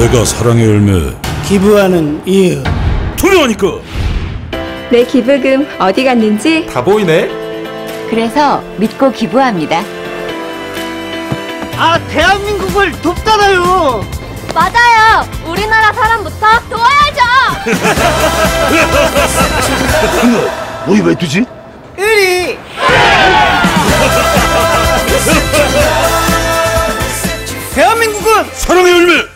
내가 사랑의 열매. 기부하는 이유. 투명하니까. 내 기부금 어디 갔는지 다 보이네. 그래서 믿고 기부합니다. 아, 대한민국을 돕잖아요. 맞아요. 우리나라 사람부터 도와야죠. 너희 왜 두지? 의리. 대한민국은 사랑의 열매.